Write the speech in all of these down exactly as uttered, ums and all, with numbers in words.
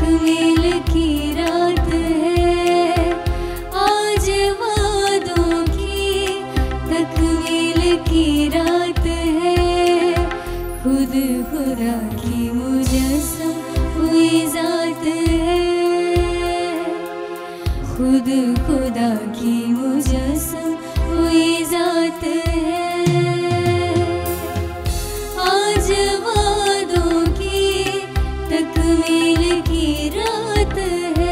तकमील की रात है, आज वादों की तकमील की रात है। खुद खुदा की मुजस्सम हुई ज़ात है, खुद खुदा की मुजस्सम हुई ज़ात है। आज वादों की तकमील की रात है।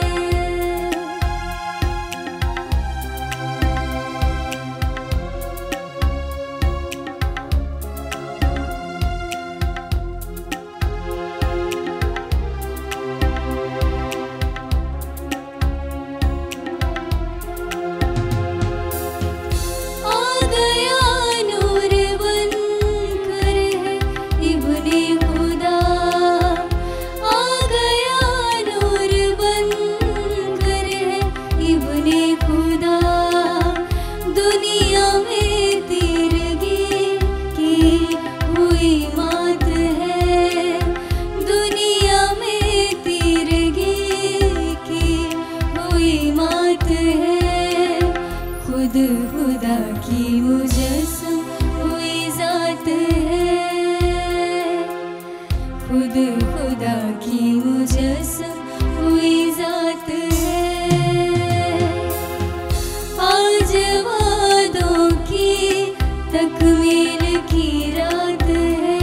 खुद खुदा की मुजस्सम हुई ज़ात है, खुद खुदा की मुजस्सम हुई ज़ात है। आज वादों की तकमील की रात है।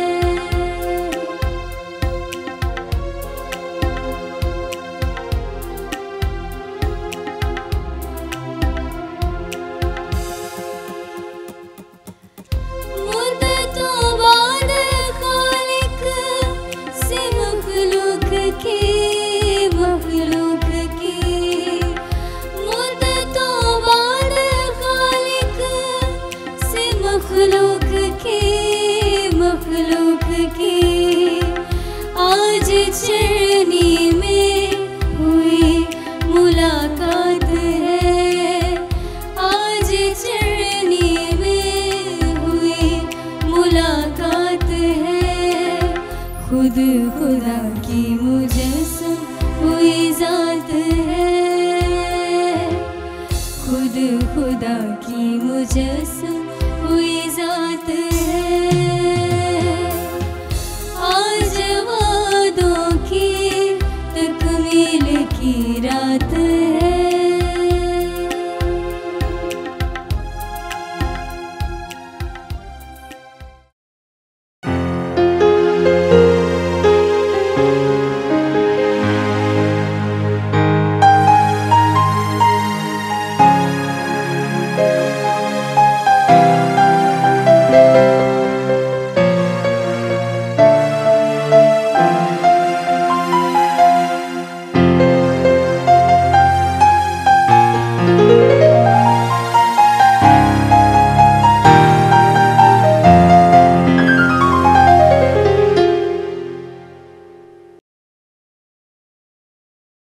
मखलूक की मखलूक की आज चरनी में हुई मुलाकात है, आज चरनी में हुई मुलाकात है। खुद खुदा की मुजस्सम हुई ज़ात है, खुद खुदा की मुजस्सम